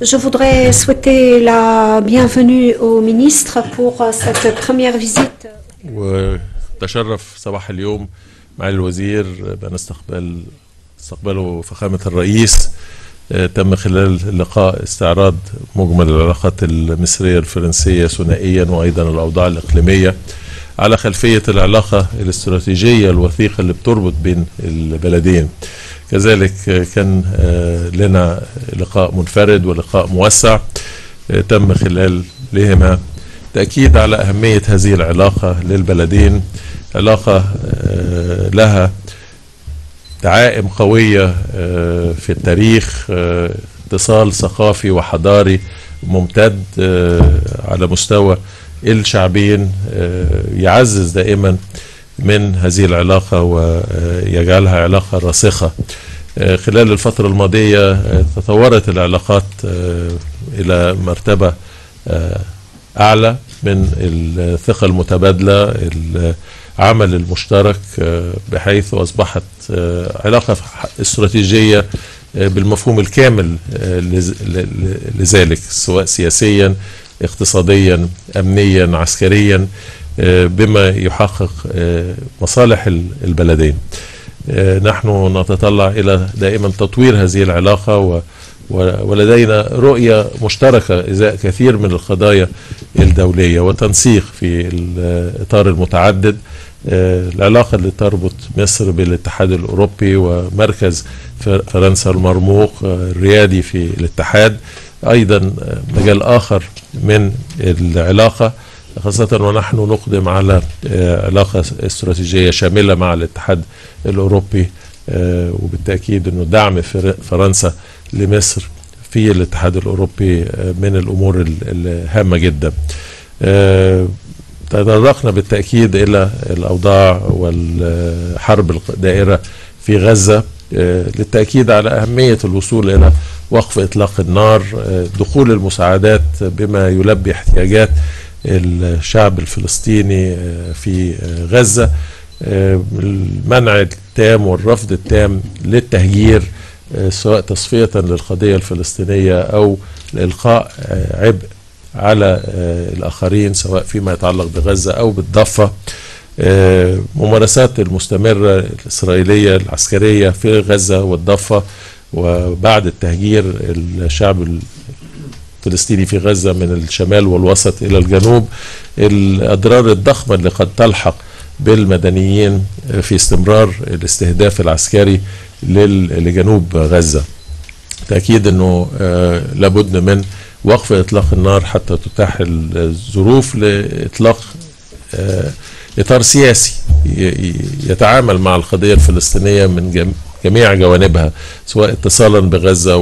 Je voudrais souhaiter la bienvenue au ministre pour cette première visite. وتشرف صباح اليوم معالي الوزير بأن استقبله فخامة الرئيس. تم خلال اللقاء استعراض مجمل العلاقات المصرية الفرنسية ثنائيا وأيضا الأوضاع الإقليمية على خلفية العلاقة الاستراتيجية الوثيقة اللي بتربط بين البلدين. كذلك كان لنا لقاء منفرد ولقاء موسع تم خلالهما تأكيد على أهمية هذه العلاقة للبلدين، علاقة لها دعائم قوية في التاريخ، اتصال ثقافي وحضاري ممتد على مستوى الشعبين يعزز دائما من هذه العلاقة ويجعلها علاقة راسخة. خلال الفترة الماضية تطورت العلاقات إلى مرتبة أعلى من الثقة المتبادلة، العمل المشترك، بحيث أصبحت علاقة استراتيجية بالمفهوم الكامل لذلك، سواء سياسيا اقتصاديا أمنيا عسكريا، بما يحقق مصالح البلدين. نحن نتطلع إلى دائما تطوير هذه العلاقة ولدينا رؤية مشتركة إزاء كثير من القضايا الدولية وتنسيق في الإطار المتعدد. العلاقة اللي تربط مصر بالاتحاد الأوروبي ومركز فرنسا المرموق الريادي في الاتحاد، أيضا مجال آخر من العلاقة، خاصة ونحن نقدم على علاقة استراتيجية شاملة مع الاتحاد الأوروبي، وبالتأكيد أنه دعم فرنسا لمصر في الاتحاد الأوروبي من الأمور الهامة جدا. تطرقنا بالتأكيد إلى الأوضاع والحرب الدائرة في غزة، للتأكيد على أهمية الوصول إلى وقف إطلاق النار، دخول المساعدات بما يلبي احتياجات الشعب الفلسطيني في غزة، المنع التام والرفض التام للتهجير، سواء تصفية للقضية الفلسطينية أو إلقاء عبء على الآخرين سواء فيما يتعلق بغزة أو بالضفة. ممارسات المستمرة الإسرائيلية العسكرية في غزة والضفة وبعد التهجير الشعب الفلسطيني في غزة من الشمال والوسط إلى الجنوب، الأضرار الضخمة اللي قد تلحق بالمدنيين في استمرار الاستهداف العسكري لجنوب غزة. تأكيد أنه لابد من وقف إطلاق النار حتى تتاح الظروف لإطلاق إطار سياسي يتعامل مع القضية الفلسطينية من جميع جوانبها، سواء اتصالا بغزة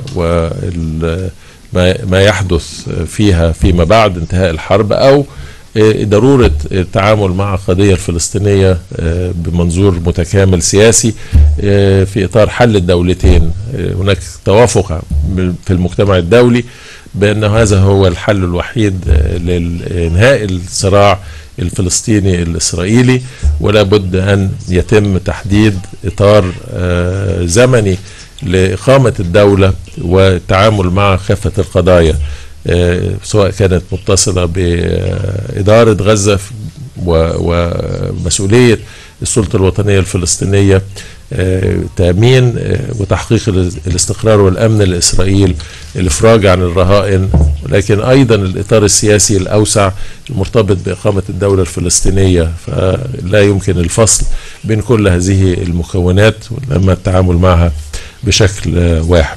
وما يحدث فيها فيما بعد انتهاء الحرب، أو ضرورة التعامل مع القضية الفلسطينية بمنظور متكامل سياسي في إطار حل الدولتين. هناك توافق في المجتمع الدولي بأن هذا هو الحل الوحيد لإنهاء الصراع الفلسطيني الإسرائيلي، ولا بد أن يتم تحديد إطار زمني لإقامة الدولة والتعامل مع كافة القضايا، سواء كانت متصلة بإدارة غزة ومسؤولية السلطة الوطنية الفلسطينية، تأمين وتحقيق الاستقرار والأمن لإسرائيل، الإفراج عن الرهائن، لكن أيضا الإطار السياسي الأوسع المرتبط بإقامة الدولة الفلسطينية. فلا يمكن الفصل بين كل هذه المكونات وإنما التعامل معها بشكل واحد.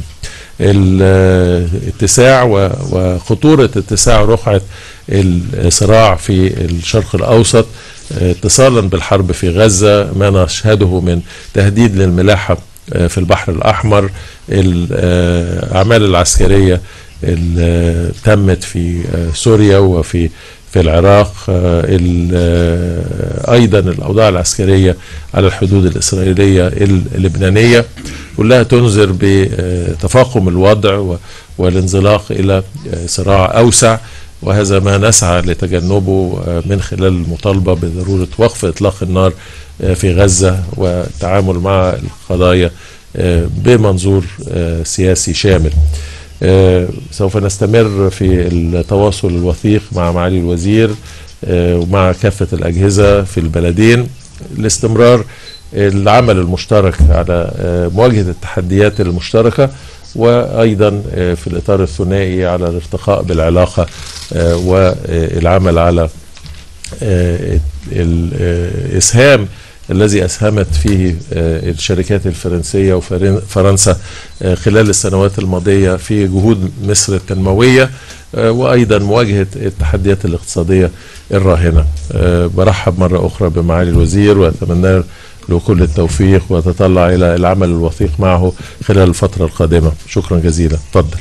الاتساع وخطورة اتساع رقعة الصراع في الشرق الأوسط اتصالا بالحرب في غزة، ما نشهده من تهديد للملاحة في البحر الأحمر، الأعمال العسكرية اللي تمت في سوريا وفي العراق، أيضا الأوضاع العسكرية على الحدود الإسرائيلية اللبنانية، كلها تنذر بتفاقم الوضع والانزلاق إلى صراع أوسع، وهذا ما نسعى لتجنبه من خلال المطالبة بضرورة وقف إطلاق النار في غزة والتعامل مع القضايا بمنظور سياسي شامل. سوف نستمر في التواصل الوثيق مع معالي الوزير ومع كافة الأجهزة في البلدين لاستمرار العمل المشترك على مواجهة التحديات المشتركة، وأيضا في الإطار الثنائي على الارتقاء بالعلاقة والعمل على الإسهام الذي أسهمت فيه الشركات الفرنسية وفرنسا خلال السنوات الماضية في جهود مصر التنموية، وأيضا مواجهة التحديات الاقتصادية الراهنة. برحب مرة أخرى بمعالي الوزير وأتمنى له كل التوفيق، وأتطلع إلى العمل الوثيق معه خلال الفترة القادمة. شكرا جزيلا. تفضل.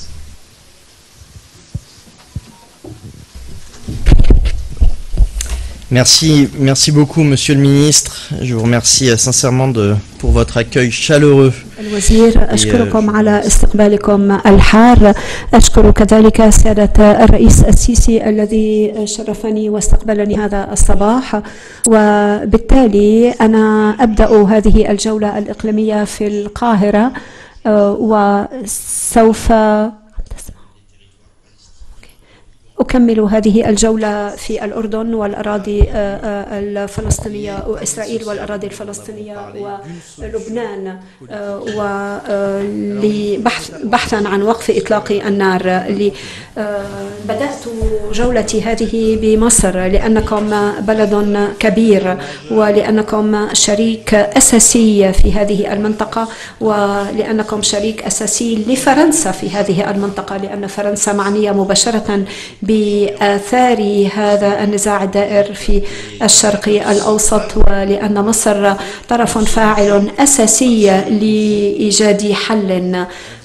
Merci beaucoup, Monsieur le Ministre. Je vous remercie sincèrement pour votre accueil chaleureux. الوزير أشكركم على استقبالكم الحار. أشكر كذلك سيادة الرئيس السيسي الذي شرفني واستقبلني هذا الصباح، وبالتالي أنا أبدأ هذه الجولة الإقليمية في القاهرة، وسوف أكمل هذه الجولة في الأردن والأراضي الفلسطينية وإسرائيل والأراضي الفلسطينية ولبنان، بحثا عن وقف إطلاق النار. بدأت جولتي هذه بمصر لأنكم بلد كبير، ولأنكم شريك أساسي في هذه المنطقة، ولأنكم شريك أساسي لفرنسا في هذه المنطقة، لأن فرنسا معنية مباشرة بآثار هذا النزاع الدائر في الشرق الأوسط، ولأن مصر طرف فاعل أساسي لإيجاد حل.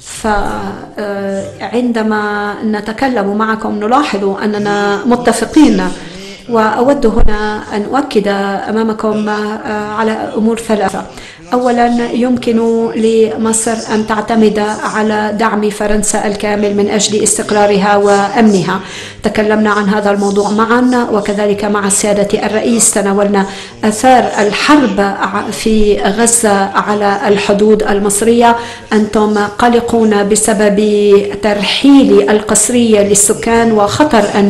فعندما نتكلم معكم نلاحظ أننا متفقين، وأود هنا أن أؤكد أمامكم على أمور ثلاثة. أولا، يمكن لمصر أن تعتمد على دعم فرنسا الكامل من أجل استقرارها وأمنها. تكلمنا عن هذا الموضوع معا، وكذلك مع سيادة الرئيس تناولنا آثار الحرب في غزة على الحدود المصرية. أنتم قلقون بسبب ترحيل القسرية للسكان وخطر أن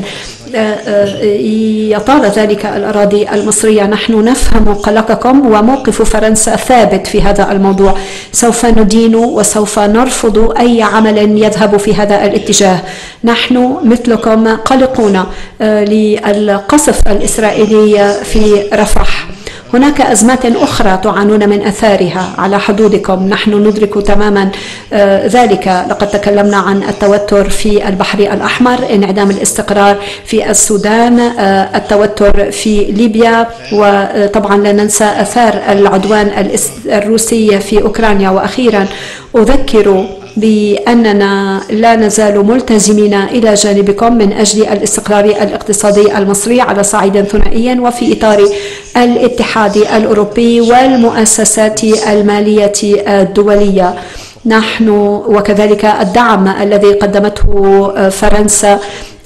يطال ذلك الأراضي المصرية. نحن نفهم قلقكم، وموقف فرنسا ثابت في هذا الموضوع. سوف ندين وسوف نرفض أي عمل يذهب في هذا الاتجاه. نحن مثلكم قلقون للقصف الإسرائيلي في رفح. هناك أزمات أخرى تعانون من أثارها على حدودكم، نحن ندرك تماما ذلك. لقد تكلمنا عن التوتر في البحر الأحمر، انعدام الاستقرار في السودان، التوتر في ليبيا، وطبعا لا ننسى أثار العدوان الروسي في أوكرانيا. وأخيرا أذكر بأننا لا نزال ملتزمين إلى جانبكم من أجل الاستقرار الاقتصادي المصري على صعيد ثنائي، وفي إطار الاتحاد الأوروبي والمؤسسات المالية الدولية. نحن وكذلك الدعم الذي قدمته فرنسا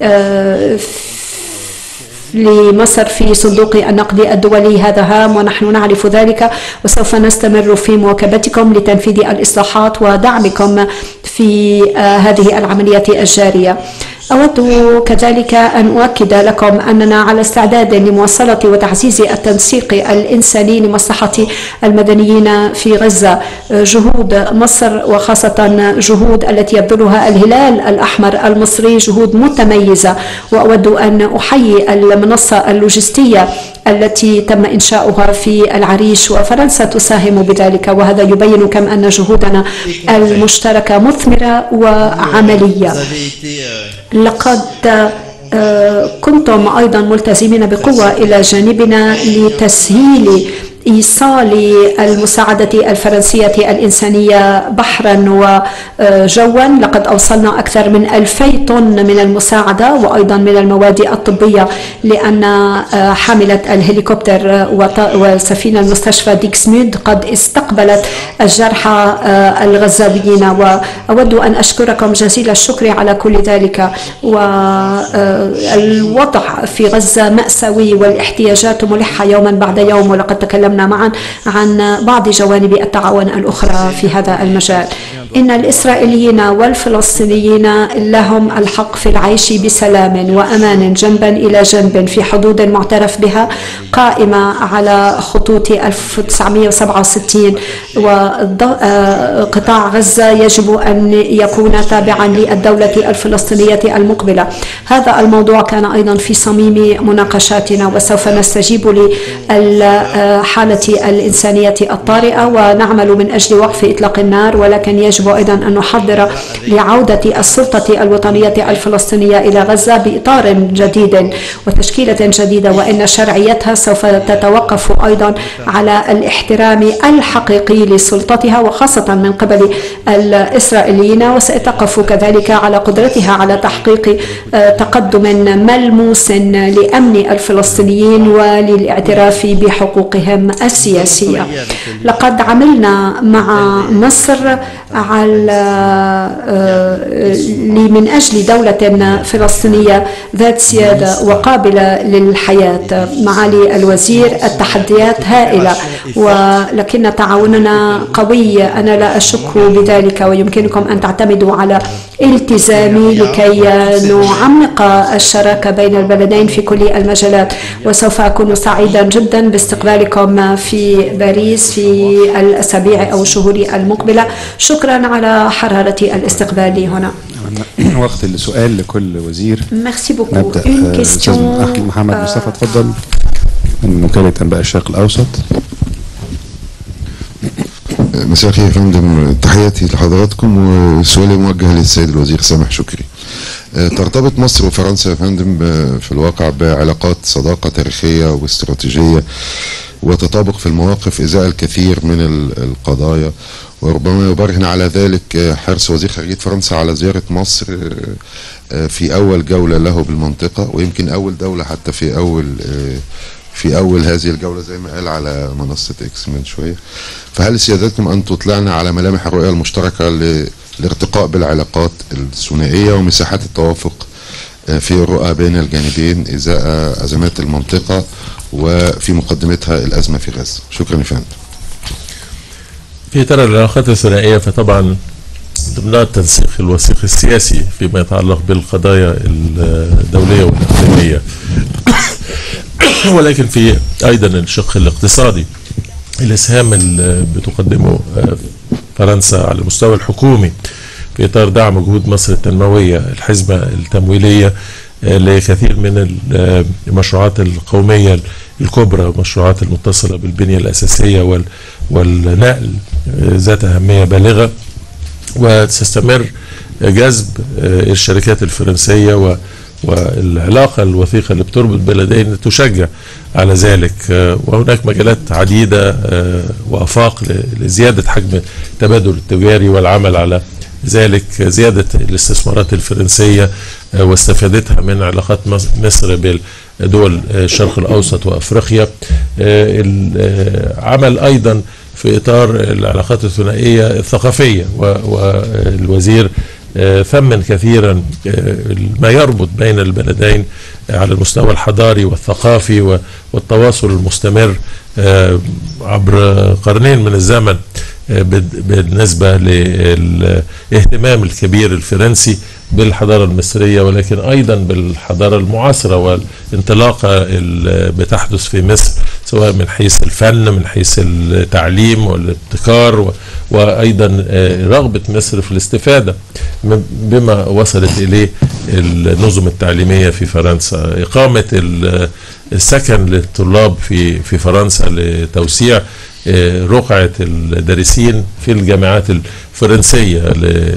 لمصر في صندوق النقد الدولي هذا هام، ونحن نعرف ذلك، وسوف نستمر في مواكبتكم لتنفيذ الإصلاحات ودعمكم في هذه العملية الجارية. أود كذلك أن أؤكد لكم أننا على استعداد لمواصلة وتعزيز التنسيق الإنساني لمصلحة المدنيين في غزة. جهود مصر وخاصة جهود التي يبذلها الهلال الأحمر المصري جهود متميزة، وأود أن أحيي المنصة اللوجستية التي تم إنشاؤها في العريش، وفرنسا تساهم بذلك، وهذا يبين كم أن جهودنا المشتركة مثمرة وعملية. لقد كنتم أيضا ملتزمين بقوة إلى جانبنا لتسهيل إيصال المساعدة الفرنسية الإنسانية بحرا وجوا. لقد أوصلنا أكثر من 2000 طن من المساعدة وأيضا من المواد الطبية، لأن حاملة الهليكوبتر وسفينة المستشفى ديكسمود قد استقبلت الجرحى الغزاويين. وأود أن أشكركم جزيل الشكر على كل ذلك. والوضع في غزة مأساوي والاحتياجات ملحة يوما بعد يوم، ولقد تكلمنا معا عن بعض جوانب التعاون الأخرى في هذا المجال. إن الإسرائيليين والفلسطينيين لهم الحق في العيش بسلام وأمان جنبا إلى جنب في حدود معترف بها قائمة على خطوط 1967. وقطاع غزة يجب أن يكون تابعا للدولة الفلسطينية المقبلة. هذا الموضوع كان أيضا في صميم مناقشاتنا، وسوف نستجيب للحالة الإنسانية الطارئة ونعمل من أجل وقف إطلاق النار، ولكن يجب أيضا أن نحضر لعودة السلطة الوطنية الفلسطينية إلى غزة بإطار جديد وتشكيلة جديدة، وإن شرعيتها سوف تتوقف أيضا على الاحترام الحقيقي لسلطتها وخاصة من قبل الإسرائيليين، وستقف كذلك على قدرتها على تحقيق تقدم ملموس لأمن الفلسطينيين وللاعتراف بحقوقهم السياسية. لقد عملنا مع مصر من أجل دولة فلسطينية ذات سيادة وقابلة للحياة. معالي الوزير، التحديات هائلة ولكن تعاوننا قوي، أنا لا أشك بذلك، ويمكنكم أن تعتمدوا على التزامي لكي نعمق الشراكة بين البلدين في كل المجالات. وسوف أكون سعيدا جدا باستقبالكم في باريس في الأسابيع أو الشهور المقبلة. شكرا على حرارة الاستقبال هنا. وقت السؤال لكل وزير. Merci beaucoup. نبدأ أستاذ محمد مصطفى، تفضل، من وكالة أنباء الشرق الأوسط. مساء الخير يا فندم، تحياتي لحضراتكم وسؤالي موجه للسيد الوزير سامح شكري. ترتبط مصر وفرنسا يا فندم في الواقع بعلاقات صداقة تاريخية واستراتيجية وتطابق في المواقف إزاء الكثير من القضايا، وربما يبرهن على ذلك حرص وزير خارجية فرنسا على زيارة مصر في أول جولة له بالمنطقة، ويمكن أول دولة حتى في أول هذه الجولة زي ما قال على منصة إكس من شوية. فهل سيادتكم أن تطلعنا على ملامح الرؤية المشتركة للارتقاء بالعلاقات الثنائية ومساحات التوافق في الرؤى بين الجانبين إزاء أزمات المنطقة وفي مقدمتها الأزمة في غزة؟ شكرا يا فندم. في إطار العلاقات الثنائية فطبعا ضمنها التنسيق الوثيق السياسي فيما يتعلق بالقضايا الدولية والإقليمية ولكن في أيضا الشق الاقتصادي، الإسهام اللي بتقدمه فرنسا على المستوى الحكومي في إطار دعم جهود مصر التنموية، الحزمة التمويلية لكثير من المشروعات القومية الكبرى، المشروعات المتصلة بالبنية الأساسية والنقل ذات أهمية بالغة، وتستمر جذب الشركات الفرنسية والعلاقة الوثيقة اللي بتربط بلدين تشجع على ذلك. وهناك مجالات عديدة وآفاق لزيادة حجم التبادل التجاري والعمل على ذلك، زيادة الاستثمارات الفرنسية واستفادتها من علاقات مصر بدول الشرق الأوسط وأفريقيا. العمل أيضا في إطار العلاقات الثنائية الثقافية، والوزير ثمن كثيرا ما يربط بين البلدين على المستوى الحضاري والثقافي والتواصل المستمر عبر قرنين من الزمن بالنسبة للاهتمام الكبير الفرنسي بالحضارة المصرية، ولكن أيضا بالحضارة المعاصرة والانطلاقة اللي بتحدث في مصر سواء من حيث الفن، من حيث التعليم والابتكار، وأيضا رغبة مصر في الاستفادة بما وصلت إليه النظم التعليمية في فرنسا. إقامة السكن للطلاب في فرنسا لتوسيع رقعة الدارسين في الجامعات الفرنسية،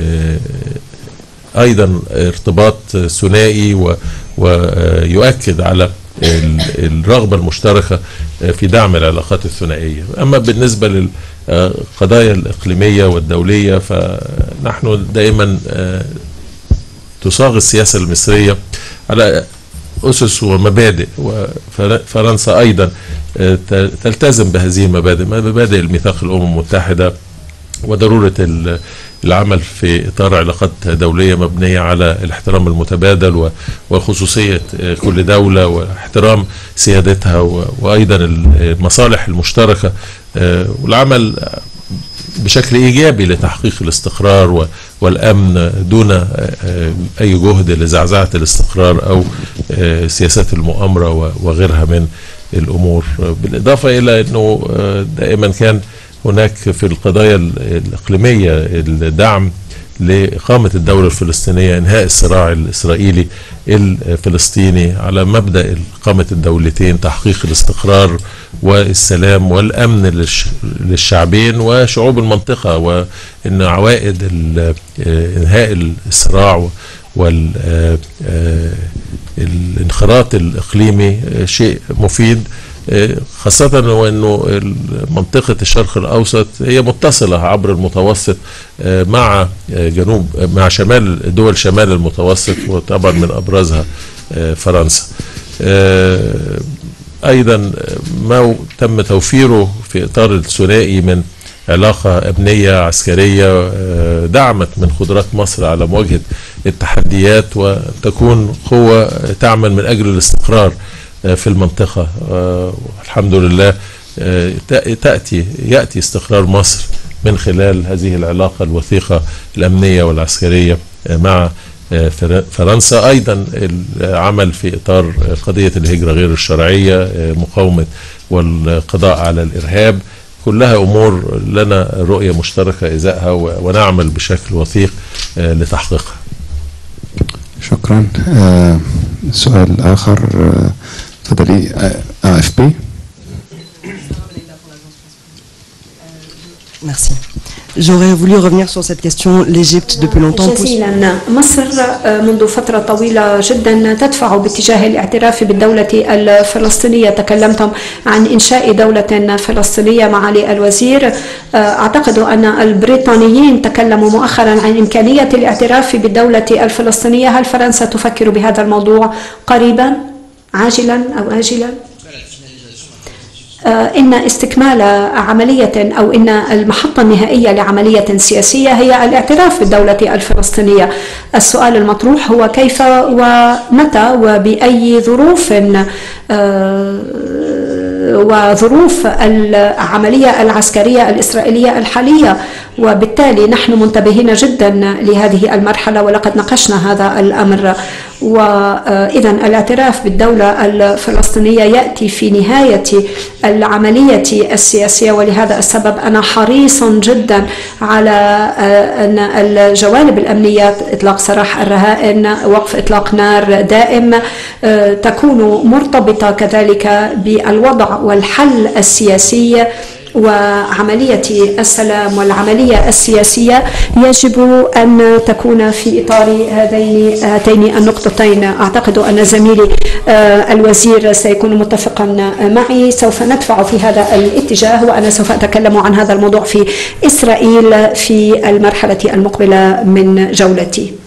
أيضا ارتباط ثنائي ويؤكد على الرغبة المشتركة في دعم العلاقات الثنائية. أما بالنسبة للقضايا الإقليمية والدولية فنحن دائما تصاغ السياسة المصرية على أسس ومبادئ، وفرنسا أيضا تلتزم بهذه المبادئ، مبادئ الميثاق الأمم المتحدة وضرورة العمل في إطار علاقات دولية مبنية على الاحترام المتبادل وخصوصية كل دولة واحترام سيادتها، وأيضا المصالح المشتركة، والعمل بشكل إيجابي لتحقيق الاستقرار والأمن دون أي جهد لزعزعة الاستقرار أو سياسات المؤامرة وغيرها من الأمور. بالإضافة إلى أنه دائما كان هناك في القضايا الإقليمية الدعم لإقامة الدولة الفلسطينية، إنهاء الصراع الإسرائيلي الفلسطيني على مبدأ إقامة الدولتين، تحقيق الاستقرار والسلام والأمن للشعبين وشعوب المنطقة، وإن عوائد إنهاء الصراع والانخراط الإقليمي شيء مفيد، خاصة وأنه منطقة الشرق الأوسط هي متصلة عبر المتوسط مع شمال دول شمال المتوسط، وطبعا من أبرزها فرنسا. أيضا ما تم توفيره في إطار الثنائي من علاقة أمنية عسكرية دعمت من قدرات مصر على مواجهة التحديات وتكون قوة تعمل من أجل الاستقرار في المنطقة. الحمد لله يأتي استقرار مصر من خلال هذه العلاقة الوثيقة الأمنية والعسكرية مع فرنسا. أيضا العمل في إطار قضية الهجرة غير الشرعية، مقاومة والقضاء على الإرهاب، كلها أمور لنا رؤية مشتركة إزائها ونعمل بشكل وثيق لتحقيقها. شكرا. سؤال آخر، تفضلي. AFP. Merci. J'aurais voulu revenir sur cette question. L'Égypte, depuis longtemps, جزيلا. مصر منذ فترة طويلة جدا تدفع باتجاه الاعتراف بالدولة الفلسطينية. تكلمتم عن إنشاء دولة فلسطينية معالي الوزير. أعتقد أن البريطانيين تكلموا مؤخرا عن إمكانية الاعتراف بالدولة الفلسطينية. هل فرنسا تفكر بهذا الموضوع قريبا، عاجلا أو آجلا؟ إن استكمال عملية أو إن المحطة النهائية لعملية سياسية هي الاعتراف بالدولة الفلسطينية. السؤال المطروح هو كيف ومتى وبأي ظروف وظروف العملية العسكرية الإسرائيلية الحالية، وبالتالي نحن منتبهين جدا لهذه المرحلة ولقد ناقشنا هذا الأمر. وإذا الاعتراف بالدولة الفلسطينية يأتي في نهاية العملية السياسية، ولهذا السبب أنا حريص جدا على أن الجوانب الأمنية، إطلاق سراح الرهائن، وقف إطلاق نار دائم، تكون مرتبطة كذلك بالوضع والحل السياسي وعملية السلام. والعملية السياسية يجب أن تكون في إطار هاتين النقطتين. أعتقد أن زميلي الوزير سيكون متفقا معي. سوف ندفع في هذا الاتجاه، وأنا سوف أتكلم عن هذا الموضوع في إسرائيل في المرحلة المقبلة من جولتي.